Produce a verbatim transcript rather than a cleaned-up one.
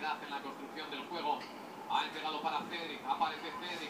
en la construcción del juego. Ha entregado para Cedric, aparece Cedric.